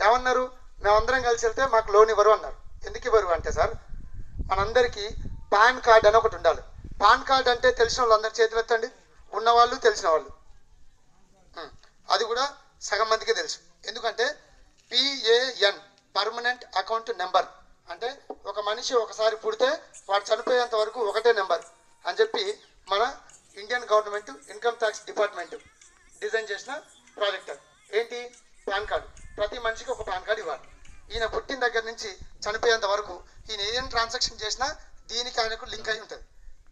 ఏమన్నారు, మేమందరం కలిసి వెళ్తే మాకు లోన్ ఇవ్వరు అన్నారు. ఎందుకు ఇవ్వరు అంటే సార్, మనందరికీ పాన్ కార్డ్ అని ఒకటి ఉండాలి. పాన్ కార్డ్ అంటే తెలిసిన వాళ్ళు అందరి చేతులు ఎత్తండి, ఉన్నవాళ్ళు తెలిసిన వాళ్ళు. అది కూడా సగం మందికే తెలుసు. ఎందుకంటే PAN పర్మనెంట్ అకౌంట్ నెంబర్ అంటే ఒక మనిషి ఒకసారి పుడితే వాడు చనిపోయేంత వరకు ఒకటే నెంబర్ అని చెప్పి మన Indian government income tax department design చేసిన ప్రాజెక్ట్. ఏంటి, పాన్ కార్డు. ప్రతి మనిషికి ఒక పాన్ కార్డు ఇవ్వాలి. ఈయన పుట్టిన దగ్గర నుంచి చనిపోయేంత వరకు ఈయన ఏం ట్రాన్సాక్షన్ చేసినా దీనికి ఆయనకు లింక్ అయి ఉంటుంది.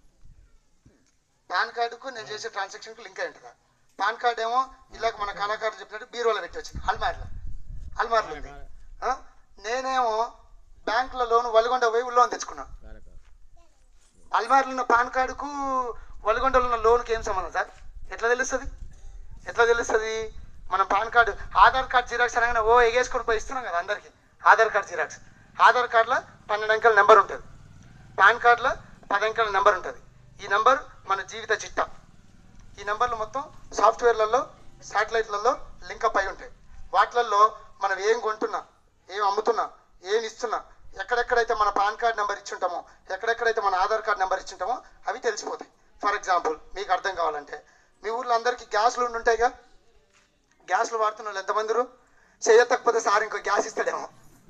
పాన్ కార్డుకు నేను చేసే ట్రాన్సాక్షన్కు లింక్ అయి ఉంటుందా? పాన్ కార్డు ఏమో ఇలాగ మన కళాకారులు చెప్పినట్టు బీరోలో పెట్టి వచ్చింది, అల్మార్లో ఉంది. నేనేమో బ్యాంకులో లోన్ వలిగొండ పోయి లోన్ తెచ్చుకున్నాను. అల్మార్లో ఉన్న పాన్ కార్డుకు వలిగొండలో ఉన్న లోన్కి ఏం సంబంధం సార్? ఎట్లా తెలుస్తుంది? మనం PAN card, Aadhaar card xerox అనగానే ఎగేసుకొని పోయి ఇస్తున్నాం కదా అందరికీ. ఆధార్ కార్డు జిరాక్స్, ఆధార్ కార్డులో 12 అంకెల నెంబర్ ఉంటుంది, పాన్ కార్డులో 10 అంకెల నెంబర్ ఉంటుంది. ఈ నెంబర్ మన జీవిత చిట్టా. ఈ నెంబర్లు మొత్తం సాఫ్ట్వేర్లలో, శాటిలైట్లలో లింకప్ అయి ఉంటాయి. వాటిలలో మనం ఏం కొంటున్నా, ఏం అమ్ముతున్నా, ఏం ఇస్తున్నా, ఎక్కడెక్కడైతే మన పాన్ కార్డ్ నెంబర్ ఇచ్చుంటామో, ఎక్కడెక్కడైతే మన ఆధార్ కార్డ్ నెంబర్ ఇచ్చుంటామో అవి తెలిసిపోతాయి. ఫర్ ఎగ్జాంపుల్ మీకు అర్థం కావాలంటే, మీ ఊర్లో అందరికీ గ్యాస్లు ఉంటాయిగా. గ్యాస్లు వాడుతున్న వాళ్ళు ఎంతమందిరు? చేయకపోతే సార్ ఇంకో గ్యాస్ ఇస్తాడేమో.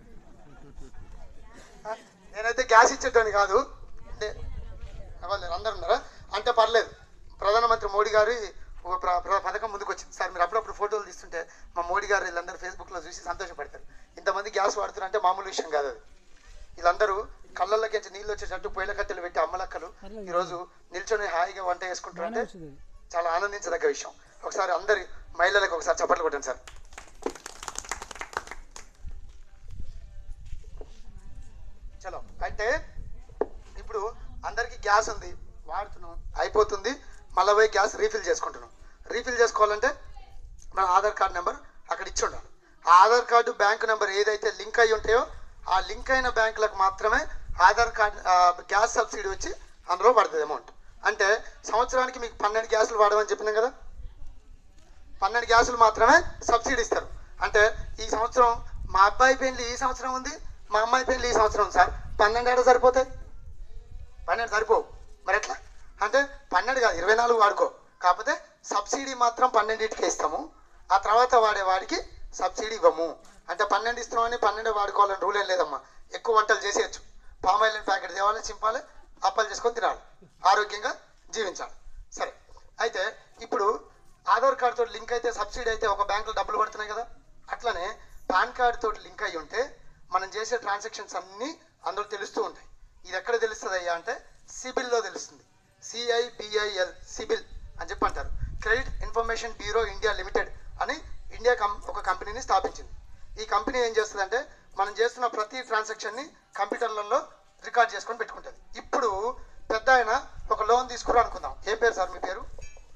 నేనైతే గ్యాస్ ఇచ్చేటోని కాదు, అందరు ఉన్నారా అంటే పర్లేదు. ప్రధానమంత్రి మోడీ గారి పథకం ముందుకు వచ్చింది సార్. మీరు అప్పుడప్పుడు ఫోటోలు తీస్తుంటే మా మోడీ గారు వీళ్ళందరూ ఫేస్బుక్లో చూసి సంతోషపడతారు. ఇంతమంది గ్యాస్ వాడుతున్నారంటే మామూలు విషయం కాదు అది. వీళ్ళందరూ కళ్ళల్లోకి నీళ్ళు వచ్చేటట్టు పొయ్యిల కట్టెలు పెట్టి అమ్మలక్కలు ఈరోజు నిల్చొని హాయిగా వంట చేసుకుంటారంటే చాలా ఆనందించదగ్గ విషయం. ఒకసారి అందరి మహిళలకు ఒకసారి చప్పట్లు కొట్టండి సార్. చలో, అంటే ఇప్పుడు అందరికీ గ్యాస్ ఉంది, వాడుతున్నాం, అయిపోతుంది, మళ్ళీ పోయి గ్యాస్ రీఫిల్ చేసుకుంటున్నాం. రీఫిల్ చేసుకోవాలంటే మన ఆధార్ కార్డు నెంబర్ అక్కడ ఇచ్చి ఉండాలి. ఆ ఆధార్ కార్డు బ్యాంకు నెంబర్ ఏదైతే లింక్ అయి ఉంటాయో ఆ లింక్ అయిన బ్యాంకులకు మాత్రమే ఆధార్ కార్డు గ్యాస్ సబ్సిడీ వచ్చి అందులో పడుతుంది అమౌంట్. అంటే సంవత్సరానికి మీకు 12 గ్యాసులు వాడమని చెప్పినాం కదా, 12 గ్యాసులు మాత్రమే సబ్సిడీ ఇస్తారు. అంటే ఈ సంవత్సరం మా అబ్బాయి పెళ్లి ఈ సంవత్సరం ఉంది, మా అమ్మాయి పెళ్లి ఈ సంవత్సరం ఉంది సార్, 12 ఏడా సరిపోతాయి? 12 సరిపోవు. మరి ఎట్లా అంటే 12 కాదు 24 వాడుకో, కాకపోతే సబ్సిడీ మాత్రం 12కే ఇస్తాము, ఆ తర్వాత వాడేవాడికి సబ్సిడీ ఇవ్వము. అంటే 12 ఇస్తున్నామని 12 వాడుకోవాలని రూల్ ఏం లేదమ్మా. ఎక్కువ వంటలు చేసేయచ్చు, పామాయిల్ ప్యాకెట్ తేవాలి, చింపాలి, అప్పలు చేసుకొని తినాలి, ఆరోగ్యంగా జీవించాలి. సరే, అయితే ఇప్పుడు ఆధార్ కార్డు తోటి లింక్ అయితే సబ్సిడీ అయితే ఒక బ్యాంకులో డబ్బులు పడుతున్నాయి కదా, అట్లనే పాన్ కార్డు తోటి లింక్ అయ్యి ఉంటే మనం చేసే ట్రాన్సాక్షన్స్ అన్నీ అందులో తెలుస్తూ ఉంటాయి. ఇది ఎక్కడ తెలుస్తుంది అయ్యా అంటే సిబిల్లో తెలుస్తుంది. CIBIL సిబిల్ అని చెప్పి అంటారు. Credit information bureau India limited అని ఇండియా ఒక కంపెనీని స్థాపించింది. ఈ కంపెనీ ఏం చేస్తుందంటే మనం చేస్తున్న ప్రతి ట్రాన్సాక్షన్ని కంప్యూటర్లలో రికార్డ్ చేసుకొని పెట్టుకుంటుంది. ఇప్పుడు పెద్ద ఆయన ఒక లోన్ తీసుకురా అనుకుందాం. ఏం పేరు సార్ మీ పేరు?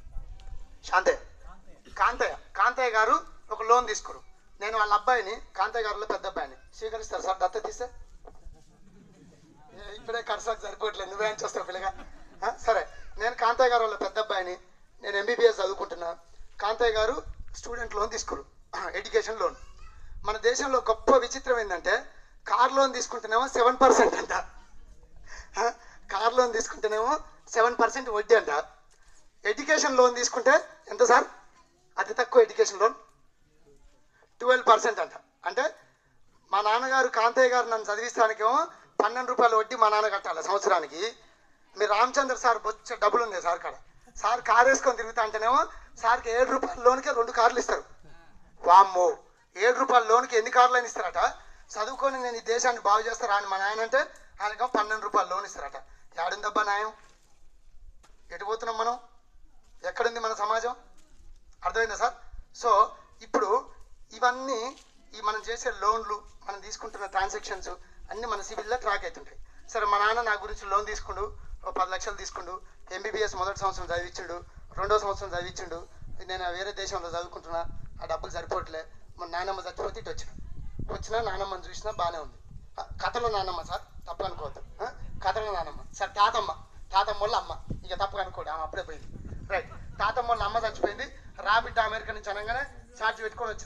కాంతయ్య గారు ఒక లోన్ తీసుకురు. నేను వాళ్ళ అబ్బాయిని, కాంతయ్య గారిలో పెద్ద అబ్బాయిని స్వీకరిస్తారు సార్? దత్త తీస్తే ఇప్పుడే ఖర్చులకు సరిపోవట్లేదు, నువ్వే అని చేస్తావు పిల్లగా. సరే, నేను కాంతయ్య గారు వాళ్ళ పెద్ద అబ్బాయిని, నేను MBBS చదువుకుంటున్నా. కాంతయ్య గారు స్టూడెంట్ లోన్ తీసుకురు, ఎడ్యుకేషన్ లోన్. మన దేశంలో గొప్ప విచిత్రం ఏంటంటే కార్ లోన్ తీసుకుంటేనేమో 7% అంట, కార్ లోన్ తీసుకుంటేనేమో 7% వడ్డీ అంట. ఎడ్యుకేషన్ లోన్ తీసుకుంటే ఎంత సార్? అతి తక్కువ ఎడ్యుకేషన్ లోన్ 12% అంట. అంటే మా నాన్నగారు కాంతయ్య గారు నన్ను చదివిస్తానికేమో 12 రూపాయల వడ్డీ మా నాన్న కట్టాలి సంవత్సరానికి. మీరు రామచంద్ర సార్ బొచ్చ డబ్బులు ఉంది సార్ కాడ, సార్ కారు వేసుకొని తిరుగుతా అంటేనేమో సార్కి 7 రూపాయల లోన్కే 2 కార్లు ఇస్తారు. వామ్మో, 7 రూపాయల లోన్కి ఎన్ని కార్లు అని ఇస్తారట. చదువుకొని నేను ఈ దేశాన్ని బాగు చేస్తారా అని మా నాయన అంటే ఆయనకేమో 12 రూపాయల లోన్ ఇస్తారట. ఏడుందబ్బా న్యాయం? ఎటు పోతున్నాం మనం? ఎక్కడుంది మన సమాజం? అర్థమైందా సార్? సో ఇప్పుడు ఇవన్నీ మనం చేసే లోన్లు, మనం తీసుకుంటున్న ట్రాన్సాక్షన్స్ అన్నీ మన సిబిల్లో ట్రాక్ అవుతుంటాయి. సరే, మా నాన్న నా గురించి లోన్ తీసుకుండు, 10 లక్షలు తీసుకుండు, MBBS మొదటి సంవత్సరం చదివించుండు, 2వ సంవత్సరం చదివించుండు, నేను వేరే దేశంలో చదువుకుంటున్నా, ఆ డబ్బులు సరిపోవట్లే, మన నాన్నమ్మ చచ్చిపోతే ఇటు వచ్చినా నాన్నమ్మని చూసినా బాగానే ఉంది. కథలో నాన్నమ్మ సార్, తప్పు అనుకోవద్దు. కథలో నాన్నమ్మ సార్, తాతమ్మ వాళ్ళ అమ్మ, ఇక తప్పు అనుకోడు, ఆమె అప్పుడే పోయింది. రైట్, తాతమ్మ వాళ్ళ అమ్మ చచ్చిపోయింది. రాబిడ్డ అమెరికా నుంచి అనగానే ఛార్జ్ పెట్టుకొని వచ్చిన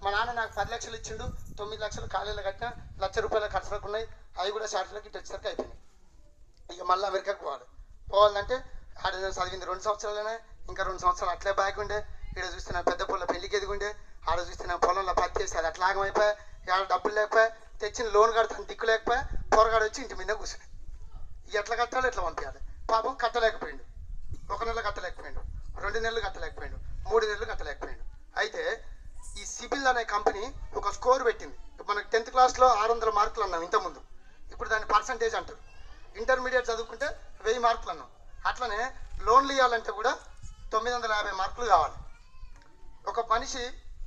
మా నాన్న నాకు 10 లక్షలు ఇచ్చిండు, 9 లక్షలు కాలేజీలో కట్టినా, ₹1,00,000 ఖర్చులకు ఉన్నాయి, అవి కూడా షార్ట్లకి ఇటు వచ్చేసరికి అయిపోయినాయి. ఇక మళ్ళీ అమెరికాకు పోవాలంటే ఆడ చదివింది 2 సంవత్సరాలనే, ఇంకా 2 సంవత్సరాలు అట్లే బ్యాగ్ ఉండే. ఇక్కడ చూస్తే నా పెద్ద పొల పెళ్లికి ఎదిగుండే, ఆడ చూస్తే నా పొలంలో పత్తి వేసి అది అట్లా ఆగమైపోయా, ఆడ డబ్బులు లేకపోయా, తెచ్చిన లోన్ కడతాను దిక్కు లేకపోయా, పొరగాడు వచ్చి ఇంటి మీద కూర్చుని ఇక ఎట్లా కట్టాలో ఎట్లా పంపించాలి. పాపం కట్టలేకపోయిండు, 1 నెల కట్టలేకపోయిండు, 2 నెలలు కట్టలేకపోయిండు, 3 నెలలు కట్టలేకపోయిండు. అయితే ఈ సిబిల్ అనే కంపెనీ ఒక స్కోర్ పెట్టింది. మనకు 10th క్లాస్లో 600 మార్కులు అన్నాం ఇంతకుముందు, ఇప్పుడు దాన్ని పర్సంటేజ్ అంటారు. ఇంటర్మీడియట్ చదువుకుంటే 1000 మార్కులు అన్నాం. అట్లనే లోన్లు ఇవ్వాలంటే కూడా 950 మార్కులు కావాలి. ఒక మనిషి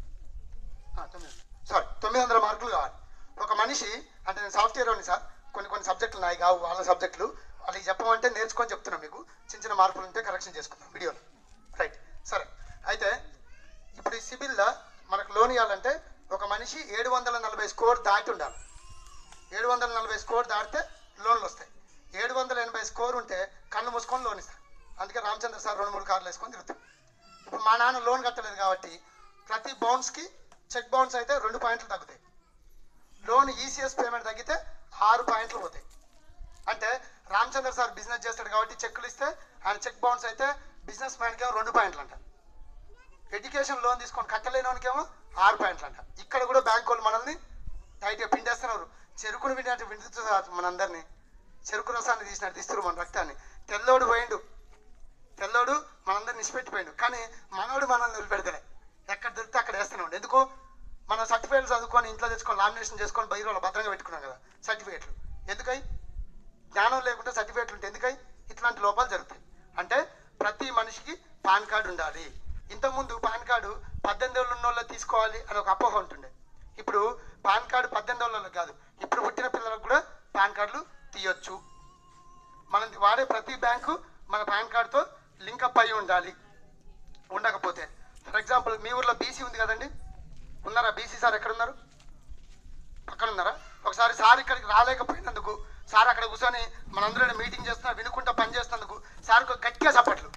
900 మార్కులు కావాలి. ఒక మనిషి అంటే నేను సాఫ్ట్వేర్ అని సార్, కొన్ని సబ్జెక్టులు నాయి కావు, వాళ్ళ సబ్జెక్టులు వాళ్ళకి చెప్పమంటే నేర్చుకొని చెప్తున్నాను. మీకు చిన్న మార్పులు ఉంటే కరెక్షన్ చేసుకుందాం వీడియోలో, రైట్? సరే, అయితే ఇప్పుడు ఈ సిబిల్లో మనకు లోన్ ఇవ్వాలంటే ఒక మనిషి 740 స్కోర్ దాటి ఉండాలి. 740 స్కోర్ దాటితే లోన్లు వస్తాయి. 780 స్కోర్ ఉంటే కళ్ళు మూసుకొని లోన్ ఇస్తారు. అందుకే రామచంద్ర సార్ 2-3 కార్లు వేసుకొని తిరుగుతాం. ఇప్పుడు మా నాన్న లోన్ కట్టలేదు కాబట్టి ప్రతి బౌన్స్కి చెక్ బౌన్స్ అయితే 2 పాయింట్లు తగ్గుతాయి. లోన్ ఈసీఎస్ పేమెంట్ తగ్గితే 6 పాయింట్లు పోతాయి. అంటే రామచంద్ర సార్ బిజినెస్ చేస్తాడు కాబట్టి చెక్కులు ఇస్తే ఆయన చెక్ బౌన్స్ అయితే బిజినెస్ మ్యాన్కి ఏమో 2 పాయింట్లు అంట. ఎడ్యుకేషన్ లోన్ తీసుకొని కట్టలేని వానికేమో 6 పాయింట్లు అంట. ఇక్కడ కూడా బ్యాంక్ వాళ్ళు మనల్ని టైట్గా పిండేస్తున్నారు. చెరుకును వింటున్నారు మనందరినీ, చెరుకు రసాన్ని తీస్తున్నారు మన రక్తాన్ని. తెల్లోడు మనందరిని నిష్పెట్టిపోయిండు, కానీ మనోడు మనల్ని వదిలిపెడతాడే. ఎక్కడ దొరికితే అక్కడ వేస్తూనే ఉండు. ఎందుకు? మనం సర్టిఫికేట్లు చదువుకొని ఇంట్లో తెచ్చుకొని లామినేషన్ చేసుకొని బయట భద్రంగా పెట్టుకున్నాం కదా సర్టిఫికేట్లు. ఎందుకై? జ్ఞానం లేకుండా సర్టిఫికేట్లు ఉంటే ఎందుకై? ఇట్లాంటి లోపాలు జరుగుతాయి. అంటే ప్రతి మనిషికి పాన్ కార్డు ఉండాలి. ఇంతకుముందు పాన్ కార్డు 18 ఏళ్ళు ఉన్న వాళ్ళు తీసుకోవాలి అని ఒక అపోహ ఉంటుండే. ఇప్పుడు పాన్ కార్డు 18 ఏళ్ళకి కాదు, ఇప్పుడు పుట్టిన పిల్లలకు కూడా పాన్ కార్డులు తీయొచ్చు. మనం వాడే ప్రతి బ్యాంకు మన పాన్ కార్డుతో లింకప్ అయి ఉండాలి. ఉండకపోతే ఫర్ ఎగ్జాంపుల్ మీ ఊర్లో బీసీ ఉంది కదండి, ఉన్నారా? బీసీ సార్ ఎక్కడ ఉన్నారు? పక్కన ఉన్నారా? ఒకసారి సార్ ఇక్కడికి రాలేకపోయినందుకు, సార్ అక్కడ కూర్చొని మనందరూ మీటింగ్ చేస్తున్నా వినుకుంటా పని చేస్తున్నందుకు సార్కు గట్టిగా చప్పట్లు.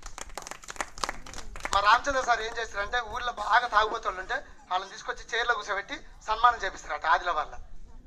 మా రామచంద్ర సార్ ఏం చేస్తారంటే ఊళ్ళో బాగా తాగుబోతులు ఉంటే వాళ్ళని తీసుకొచ్చి చైర్లో కూర్చోబెట్టి సన్మానం చేపిస్తారట ఆదిలాబాద్లో.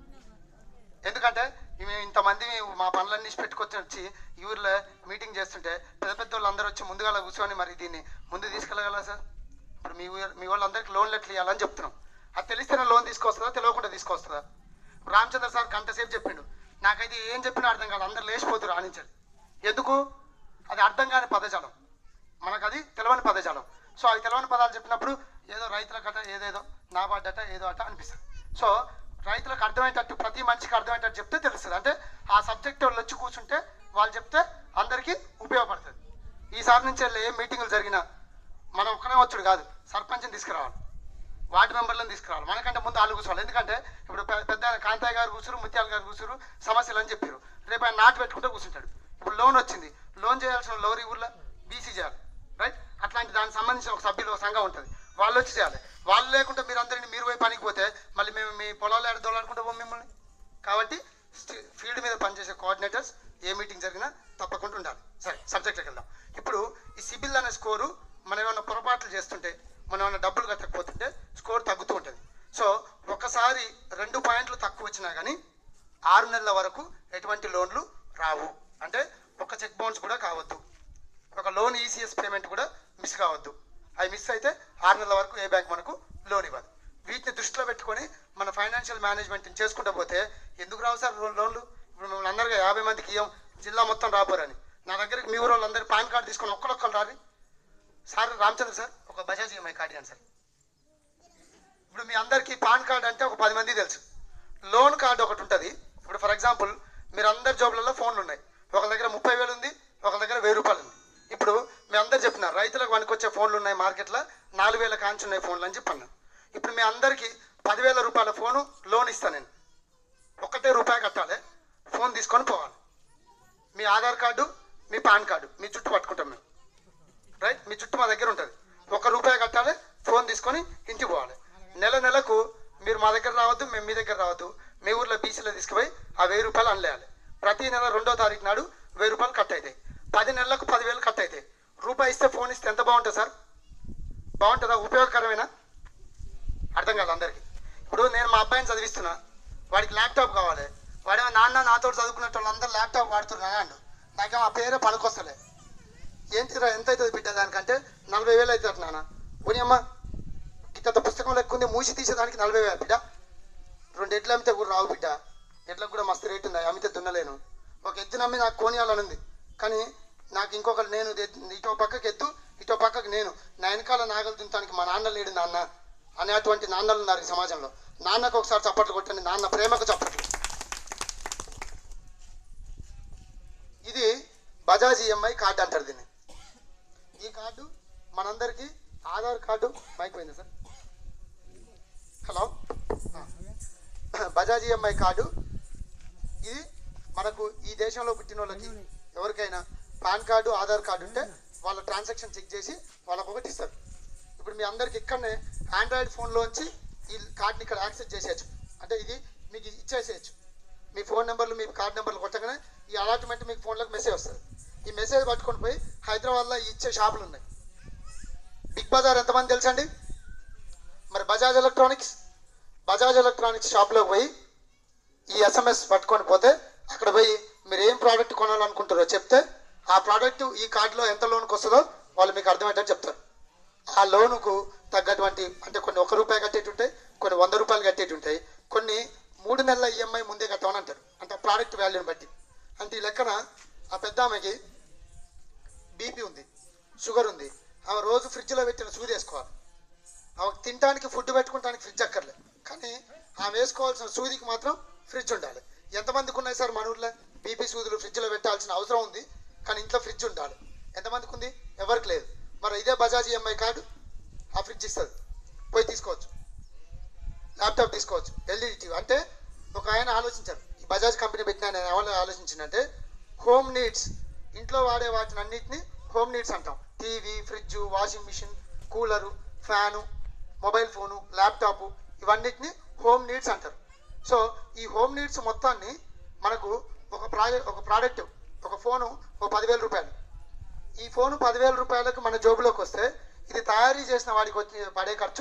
ఎందుకంటే మేము ఇంతమంది మా పనులన్నీ పెట్టుకొచ్చి ఈ ఊర్లో మీటింగ్ చేస్తుంటే పెద్ద వాళ్ళు అందరూ వచ్చి ముందుగా కూర్చొని మరి దీన్ని ముందు తీసుకెళ్ళగలరా సార్? ఇప్పుడు మీ వాళ్ళందరికీ లోన్లు ఎట్లా ఇవ్వాలని చెప్తున్నాం. అది తెలిస్తేనే లోన్ తీసుకొస్తుందా, తెలియకుండా తీసుకొస్తుందా? రామచంద్ర సార్ గంట సేపు చెప్పిండు, నాకైతే ఏం చెప్పినా అర్థం కాదు, అందరు లేచిపోతున్నారు ఆనించాలి. ఎందుకు? అది అర్థం కాని పదజాలం, మనకు అది తెలియని పదజాలం. సో అది తెలియని పదాలు చెప్పినప్పుడు ఏదో రైతుల కట ఏదేదో నాబార్డట ఏదో అట అనిపిస్తుంది. సో రైతులకు అర్థమయ్యేటట్టు ప్రతి మనిషికి అర్థమయ్యేటట్టు చెప్తే తెలుస్తుంది. అంటే ఆ సబ్జెక్ట్ వాళ్ళు వచ్చి కూర్చుంటే వాళ్ళు చెప్తే అందరికీ ఉపయోగపడుతుంది. ఈసారి నుంచి ఏ మీటింగులు జరిగినా మనం ఒక్కనే వచ్చుడు కాదు, సర్పంచ్ని తీసుకురావాలి, వార్డు మెంబర్లను తీసుకురావాలి. మనకంటే ముందు వాళ్ళు కూర్చోవాలి. ఎందుకంటే ఇప్పుడు పెద్ద కాంతయ్య గారు కూర్చురు, ముత్యాల గారు కూర్చురు, సమస్యలు అని చెప్పారు. రేపు ఆయన నాటు పెట్టుకుంటే కూర్చుంటాడు. ఇప్పుడు లోన్ వచ్చింది, లోన్ చేయాల్సిన లోరీ ఊర్లో బీసీ చేయాలి, రైట్? అట్లాంటి దానికి సంబంధించిన ఒక సభ్యులు ఒక సంఘం ఉంటుంది, వాళ్ళు వచ్చి చేయాలి. వాళ్ళు లేకుంటే మీరు అందరినీ మీరు పోయి పనికి పోతే మళ్ళీ మేము మీ పొలాలు ఏడ దొలాడుకుంటూ పోం మిమ్మల్ని. కాబట్టి ఫీల్డ్ మీద పనిచేసే కోఆర్డినేటర్స్ ఏ మీటింగ్ జరిగినా తప్పకుండా ఉండాలి. సరే, సబ్జెక్ట్కి వెళ్దాం. ఇప్పుడు ఈ సిబిల్ అనే స్కోరు మనం ఏమైనా పొరపాట్లు చేస్తుంటే, మనం ఏమైనా డబ్బులు కట్టకపోతుంటే స్కోర్ తగ్గుతూ ఉంటుంది. సో ఒకసారి 2 పాయింట్లు తక్కువ వచ్చినా కానీ 6 నెలల వరకు ఎటువంటి లోన్లు రావు. అంటే ఒక చెక్ బౌన్స్ కూడా కావద్దు, ఒక లోన్ ఈసీఎస్ పేమెంట్ కూడా మిస్ కావద్దు. అవి మిస్ అయితే 6 నెలల వరకు ఏ బ్యాంక్ మనకు లోన్ ఇవ్వదు. వీటిని దృష్టిలో పెట్టుకొని మన ఫైనాన్షియల్ మేనేజ్మెంట్ని చేసుకుంటూ పోతే ఎందుకు రావు సార్ లోన్లు? ఇప్పుడు మిమ్మల్ని అందరిగా 50 మందికి ఇవ్వం, జిల్లా మొత్తం రాబోరని. నా దగ్గరికి మీ ఊరు వాళ్ళందరూ పాన్ కార్డు తీసుకొని ఒక్కరొక్కరు రారి. సార్ రామచంద్ర సార్ ఒక బజాజ్ ఈఎంఐ కార్డు ఇవ్వండి సార్. ఇప్పుడు మీ అందరికీ పాన్ కార్డు అంటే ఒక 10 మంది తెలుసు. లోన్ కార్డు ఒకటి ఉంటుంది. ఇప్పుడు ఫర్ ఎగ్జాంపుల్ మీరు అందరి జోబులలో ఫోన్లు ఉన్నాయి. ఒకరి దగ్గర 30,000 ఉంది, ఒకరి దగ్గర 1,000 రూపాయలు ఉంది. ఇప్పుడు మీ అందరు చెప్పినారు రైతులకు వనికొచ్చే ఫోన్లు ఉన్నాయి మార్కెట్లో, 4,000 కాంచి ఉన్నాయి ఫోన్లు అని చెప్పన్నాను. ఇప్పుడు మీ అందరికీ 10,000 రూపాయల ఫోను లోన్ ఇస్తాను నేను. ₹1 కట్టాలి, ఫోన్ తీసుకొని పోవాలి. మీ ఆధార్ కార్డు, మీ పాన్ కార్డు మీ చుట్టూ పట్టుకుంటాం మేము, రైట్? మీ చుట్టూ మా దగ్గర ఉంటుంది. ₹1 కట్టాలి, ఫోన్ తీసుకొని ఇంటికి పోవాలి. నెలకు మీరు మా దగ్గర రావద్దు, మేము మీ దగ్గర రావద్దు. మీ ఊర్లో బీసీలో తీసుకుపోయి ఆ ₹1,000 అనలేయాలి. ప్రతి నెల 2వ తారీఖు నాడు ₹1,000 కట్ అవుతాయి. 10 నెలలకు 10,000 కట్ అవుతాయి. ₹1 ఇస్తే ఫోన్ ఇస్తే ఎంత బాగుంటుంది సార్? బాగుంటుందా? ఉపయోగకరమేనా? అర్థం కాదు అందరికీ. ఇప్పుడు నేను మా అబ్బాయిని చదివిస్తున్నా, వాడికి ల్యాప్టాప్ కావాలి. వాడేమో నాన్న నాతో చదువుకున్నట్టు వాళ్ళందరూ ల్యాప్టాప్ వాడుతున్నారు అండు. నాకేమో ఆ పేరే పనికొస్తలే. ఏంటిరా ఎంత అవుతుంది బిడ్డ దానికంటే 40,000 అవుతుంది నాన్న. పోనీ అమ్మ ఇంత పుస్తకం లెక్కుంది మూసి తీసేదానికి 40,000 బిడ్డ. 2 ఎడ్లు అమ్మితే కూడా రావు బిడ్డ. ఎడ్లకు కూడా మస్తు రేటు ఉంది, అమ్మితే దున్నలేను. ఒక ఎద్దు నమ్మి నాకు కొనియాలని ఉంది, కానీ నాకు ఇంకొకరు నేను ఇటో పక్కకి ఎద్దు ఇటో పక్కకి నేను, నా వెనకాల నాగలు దించడానికి మా నాన్న లేడు నాన్న అనేటువంటి నాన్నలు ఉన్నారు ఈ సమాజంలో. నాన్నకు ఒకసారి చప్పట్లు కొట్టండి, నాన్న ప్రేమకు చప్పట్లు. ఇది బజాజ్ ఈఎంఐ కార్డు అంటారు దీన్ని. ఈ కార్డు మనందరికీ ఆధార్ కార్డు అయిపోయింది sir. Hello, Bajaj EMI card ఇది మనకు ఈ దేశంలో పుట్టిన వాళ్ళకి ఎవరికైనా పాన్ కార్డు ఆధార్ కార్డు ఉంటే వాళ్ళ ట్రాన్సాక్షన్ చెక్ చేసి వాళ్ళకు ఒకటి ఇస్తారు. ఇప్పుడు మీ అందరికి ఇక్కడనే ఆండ్రాయిడ్ ఫోన్లోంచి ఈ కార్డుని ఇక్కడ యాక్సెస్ చేసేయచ్చు. అంటే ఇది మీకు ఇచ్చేసేయచ్చు. మీ ఫోన్ నెంబర్లు మీ కార్డు నెంబర్లు కొట్టగానే ఈ అలాట్మెంట్ మీకు ఫోన్లోకి మెసేజ్ వస్తుంది. ఈ మెసేజ్ పట్టుకొని పోయి హైదరాబాద్లో ఇచ్చే షాపులు ఉన్నాయి. బిగ్ బజార్ ఎంతమంది తెలుసండి? మరి బజాజ్ ఎలక్ట్రానిక్స్ షాప్లోకి పోయి ఈ ఎస్ఎంఎస్ పట్టుకొని పోతే అక్కడ పోయి మీరు ఏం ప్రోడక్ట్ కొనాలనుకుంటారో చెప్తే ఆ ప్రోడక్ట్ ఈ కార్డులో ఎంత లోన్కి వస్తుందో వాళ్ళు మీకు అర్థమయ్యేటట్టు చెప్తారు. ఆ లోనుకు తగ్గటువంటి అంటే కొన్ని ₹1 కట్టేటి ఉంటాయి, కొన్ని ₹100 కట్టేటి ఉంటాయి, కొన్ని 3 నెలల ఈఎంఐ ముందే కట్టమని అంటారు. అంటే ప్రోడక్ట్ వాల్యూని బట్టి. అంటే ఈ లెక్కన ఆ పెద్ద ఆమెకి బీపీ ఉంది, షుగర్ ఉంది, ఆమె రోజు ఫ్రిడ్జ్లో పెట్టిన సూది వేసుకోవాలి. ఆమెకు తినడానికి ఫుడ్ పెట్టుకోవడానికి ఫ్రిడ్జ్ అక్కర్లేదు, కానీ ఆమె వేసుకోవాల్సిన సూదికి మాత్రం ఫ్రిడ్జ్ ఉండాలి. ఎంతమందికి ఉన్నాయి సార్ మన ఊళ్ళో బీపీ సూదులు ఫ్రిడ్జ్లో పెట్టాల్సిన అవసరం ఉంది, కానీ ఇంట్లో ఫ్రిడ్జ్ ఉండాలి. ఎంతమందికి ఉంది? ఎవరికి లేదు. మరి ఇదే బజాజ్ ఈఎంఐ కార్డు ఆ ఫ్రిడ్జ్ ఇస్తుంది, పోయి తీసుకోవచ్చు. ల్యాప్టాప్ తీసుకోవచ్చు, ఎల్ఈడి టీవీ. అంటే ఒక ఆయన ఆలోచించారు, ఈ బజాజ్ కంపెనీ పెట్టిన ఆయన ఎవరు ఆలోచించిందంటే హోమ్ నీడ్స్, ఇంట్లో వాడే వాటిని అన్నింటినీ హోమ్ నీడ్స్ అంటాం. TV, fridge, washing machine, cooler, fan, mobile phone, laptop, ఇవన్నిటిని హోమ్ నీడ్స్ అంటారు. సో ఈ హోమ్ నీడ్స్ మొత్తాన్ని మనకు ఒక ప్రోడక్ట్ ఒక ఫోను ఒక ₹10,000. ఈ ఫోను ₹10,000 మన జోబులోకి వస్తే ఇది తయారీ చేసిన వాడికి వచ్చి పడే ఖర్చు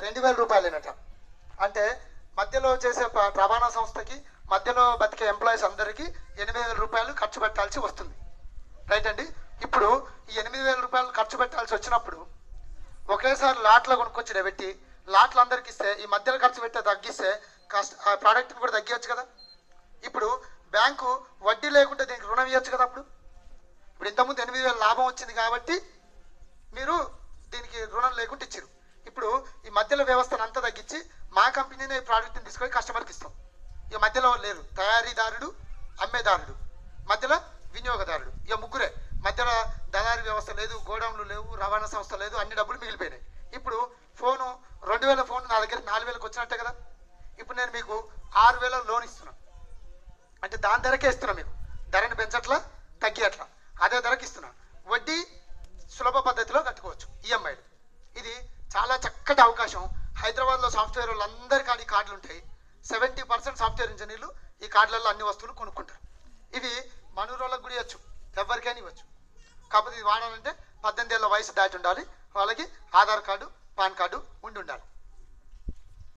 ₹2,000 అంటే మధ్యలో చేసే రవాణా సంస్థకి మధ్యలో బతికే ఎంప్లాయీస్ అందరికీ ₹8,000 ఖర్చు పెట్టాల్సి వస్తుంది. రైట్ అండి. ఇప్పుడు ఈ ₹8,000 ఖర్చు పెట్టాల్సి వచ్చినప్పుడు ఒకేసారి లాట్లో కొనుక్కొచ్చి పెట్టి లాట్లు అందరికి ఇస్తే ఈ మధ్యలో ఖర్చు పెట్టే తగ్గిస్తే ఆ ప్రోడక్ట్ని కూడా తగ్గించచ్చు కదా. ఇప్పుడు బ్యాంకు వడ్డీ లేకుండా దీనికి రుణం ఇవ్వచ్చు కదా. ఇప్పుడు ఇంతకుముందు 8,000 లాభం వచ్చింది కాబట్టి మీరు దీనికి రుణం లేకుండా ఇచ్చారు. ఇప్పుడు ఈ మధ్యలో వ్యవస్థను అంతా తగ్గించి మా కంపెనీనే ఈ ప్రోడక్ట్ని తీసుకొని కస్టమర్కి ఇస్తాం. ఇక మధ్యలో లేరు, తయారీదారుడు, అమ్మేదారుడు, మధ్యలో వినియోగదారుడు, ఇక ముగ్గురే. మధ్యలో దళారీ వ్యవస్థ లేదు, గోడౌన్లు లేవు, రవాణా సంస్థ లేదు, అన్ని డబ్బులు మిగిలిపోయినాయి. ఇప్పుడు ఫోను 2,000 ఫోన్ నా దగ్గర 4,000కి వచ్చినట్టే కదా. ఇప్పుడు నేను మీకు 6,000 లోన్ ఇస్తున్నాను అంటే దాని ధరకే ఇస్తున్నాను. మీకు ధరని పెంచట్లా తగ్గియట్లా, అదే ధరకి ఇస్తున్నాను. వడ్డీ సులభ పద్ధతిలో కట్టుకోవచ్చు ఈఎంఐలు. ఇది చాలా చక్కటి అవకాశం. హైదరాబాద్లో సాఫ్ట్వేర్ వాళ్ళందరికీ ఈ కార్డులు ఉంటాయి. 70% సాఫ్ట్వేర్ ఇంజనీర్లు ఈ కార్డులలో అన్ని వస్తువులు కొనుక్కుంటారు. ఇవి మనూరోళ్ళకి కూడా ఇవ్వచ్చు, ఎవరికైనా ఇవ్వచ్చు. కాకపోతే ఇది వాడాలంటే 18 ఏళ్ళ వయసు దాటి ఉండాలి, వాళ్ళకి ఆధార్ కార్డు పాన్ కార్డు ఉండి ఉండాలి.